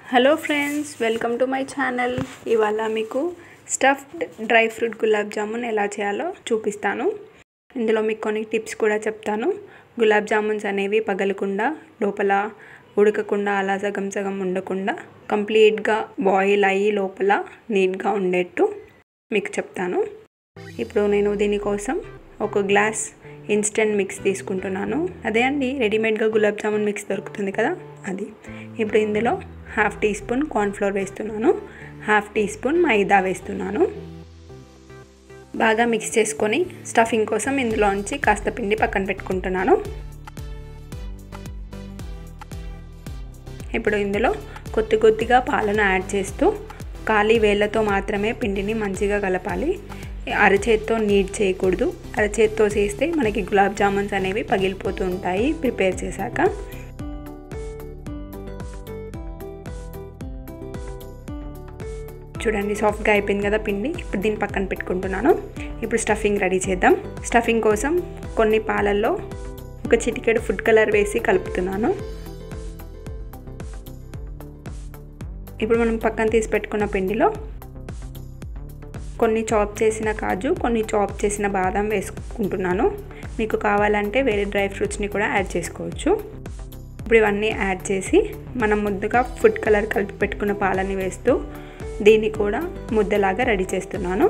Hello friends, welcome to my channel. ఇవాళ మీకు stuffed dry fruit gulab jamun ఎలా చేయాలో చూపిస్తాను. ఇందులో మీకు కొన్ని టిప్స్ కూడా చెప్తాను. గులాబ్ జామున్స్ అనేవి పగలకుండా, లోపల ఉడకకుండా, అలా సగం సగం ఉండకుండా కంప్లీట్గా బాయిల్ అయ్యి లోపల నీట్గా ఉండేట్టు మీకు చెప్తాను. ఇప్పుడు నేను దీనికోసం ఒక గ్లాస్ ఇన్స్టెంట్ మిక్స్ తీసుకుంటున్నాను. అదే అండి, రెడీమేడ్గా గులాబ్ జామున్ మిక్స్ దొరుకుతుంది కదా, అది. ఇప్పుడు ఇందులో 1/2 టీ స్పూన్ కార్న్ఫ్లోర్ వేస్తున్నాను, 1/2 టీ స్పూన్ మైదా వేస్తున్నాను. బాగా మిక్స్ చేసుకొని స్టఫింగ్ కోసం ఇందులోంచి కాస్త పిండి పక్కన పెట్టుకుంటున్నాను. ఇప్పుడు ఇందులో కొద్దిగా పాలను యాడ్ చేస్తూ ఖాళీ వేళ్ళతో మాత్రమే పిండిని మంచిగా కలపాలి. అరచేత్తో నీట్ చేయకూడదు. అరచేత్తో చేస్తే మనకి గులాబ్ జామున్స్ అనేవి పగిలిపోతూ ఉంటాయి ప్రిపేర్ చేశాక. చూడండి, సాఫ్ట్గా అయిపోయింది కదా పిండి. ఇప్పుడు దీన్ని పక్కన పెట్టుకుంటున్నాను. ఇప్పుడు స్టఫింగ్ రెడీ చేద్దాం. స్టఫింగ్ కోసం కొన్ని పాలల్లో ఒక చిటికెడు ఫుడ్ కలర్ వేసి కలుపుతున్నాను. ఇప్పుడు మనం పక్కన తీసి పెట్టుకున్న పిండిలో కొన్ని చాప్ చేసిన కాజు, కొన్ని చాప్ చేసిన బాదం వేసుకుంటున్నాను. మీకు కావాలంటే వేరే డ్రై ఫ్రూట్స్ని కూడా యాడ్ చేసుకోవచ్చు. ఇప్పుడు ఇవన్నీ యాడ్ చేసి మనం ముద్దగా ఫుడ్ కలర్ కలిపి పెట్టుకున్న పాలని వేస్తూ దీన్ని కూడా ముద్దలాగా రెడీ చేస్తున్నాను.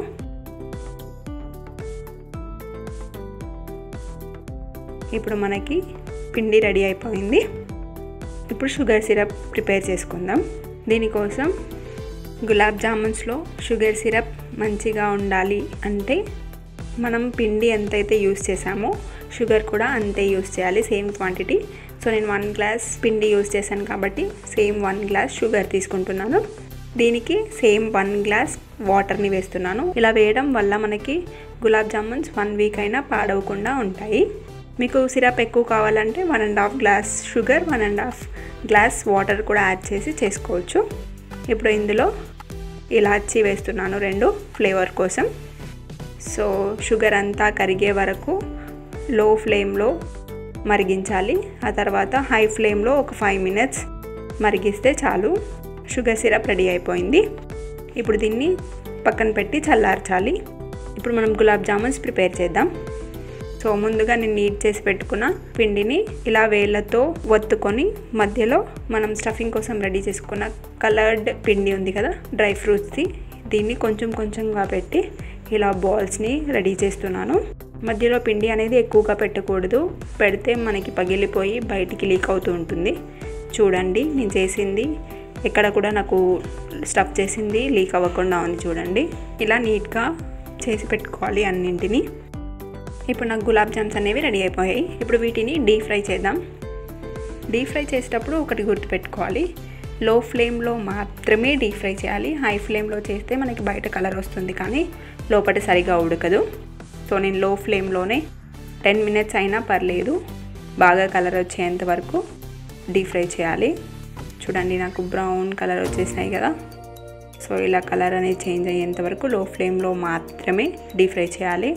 ఇప్పుడు మనకి పిండి రెడీ అయిపోయింది. ఇప్పుడు షుగర్ సిరప్ ప్రిపేర్ చేసుకుందాం. దీనికోసం గులాబ్ జామున్స్లో షుగర్ సిరప్ మంచిగా ఉండాలి అంటే మనం పిండి ఎంతైతే యూస్ చేసామో షుగర్ కూడా అంతే యూస్ చేయాలి, సేమ్ క్వాంటిటీ. సో నేను 1 గ్లాస్ పిండి యూస్ చేశాను కాబట్టి సేమ్ 1 గ్లాస్ షుగర్ తీసుకుంటున్నాను. దీనికి సేమ్ 1 గ్లాస్ వాటర్ని వేస్తున్నాను. ఇలా వేయడం వల్ల మనకి గులాబ్ జామున్స్ 1 వీక్ అయినా పాడవకుండా ఉంటాయి. మీకు సిరప్ ఎక్కువ కావాలంటే 1.5 గ్లాస్ షుగర్, 1.5 గ్లాస్ వాటర్ కూడా యాడ్ చేసి చేసుకోవచ్చు. ఇప్పుడు ఇందులో ఇలాచీ వేస్తున్నాను 2 ఫ్లేవర్ కోసం. సో షుగర్ అంతా కరిగే వరకు లో ఫ్లేమ్లో మరిగించాలి. ఆ తర్వాత హై ఫ్లేమ్లో ఒక 5 మినిట్స్ మరిగిస్తే చాలు. షుగర్ సిరప్ రెడీ అయిపోయింది. ఇప్పుడు దీన్ని పక్కన పెట్టి చల్లార్చాలి. ఇప్పుడు మనం గులాబ్ జామున్స్ ప్రిపేర్ చేద్దాం. సో ముందుగా నేను నీట్ చేసి పెట్టుకున్న పిండిని ఇలా వేళ్ళతో ఒత్తుకొని మధ్యలో మనం స్టఫింగ్ కోసం రెడీ చేసుకున్న కలర్డ్ పిండి ఉంది కదా డ్రై ఫ్రూట్స్ది, దీన్ని కొంచెం కొంచెంగా పెట్టి ఇలా బాల్స్ని రెడీ చేస్తున్నాను. మధ్యలో పిండి అనేది ఎక్కువగా పెట్టకూడదు, పెడితే మనకి పగిలిపోయి బయటికి లీక్ అవుతూ ఉంటుంది. చూడండి, నేను చేసింది ఎక్కడ కూడా నాకు స్టఫ్ చేసింది లీక్ అవ్వకుండా ఉంది. చూడండి, ఇలా నీట్గా చేసి పెట్టుకోవాలి అన్నింటినీ. ఇప్పుడు నాకు గులాబ్ జామ్స్ అనేవి రెడీ అయిపోయాయి. ఇప్పుడు వీటిని డీప్ ఫ్రై చేద్దాం. డీప్ ఫ్రై చేసేటప్పుడు ఒకటి గుర్తుపెట్టుకోవాలి, లో ఫ్లేమ్లో మాత్రమే డీప్ ఫ్రై చేయాలి. హై ఫ్లేమ్లో చేస్తే మనకి బయట కలర్ వస్తుంది కానీ లోపల సరిగా ఉడకదు. సో నేను లో ఫ్లేమ్లోనే 10 మినిట్స్ అయినా పర్లేదు, బాగా కలర్ వచ్చేంత వరకు డీప్ ఫ్రై చేయాలి. చూడండి, నాకు బ్రౌన్ కలర్ వచ్చేసినాయి కదా. సో ఇలా కలర్ అనేది చేంజ్ అయ్యేంత వరకు లో ఫ్లేమ్లో మాత్రమే డీప్ ఫ్రై చేయాలి.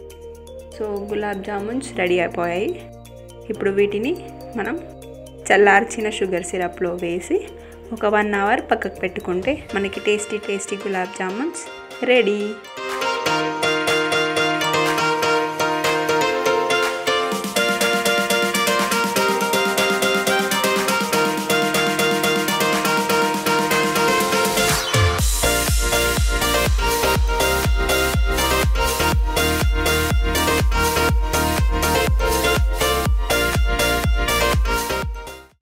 సో గులాబ్ జామున్స్ రెడీ అయిపోయాయి. ఇప్పుడు వీటిని మనం చల్లార్చిన షుగర్ సిరప్లో వేసి ఒక 1 అవర్ పక్కకు పెట్టుకుంటే మనకి టేస్టీ గులాబ్ జామున్స్ రెడీ.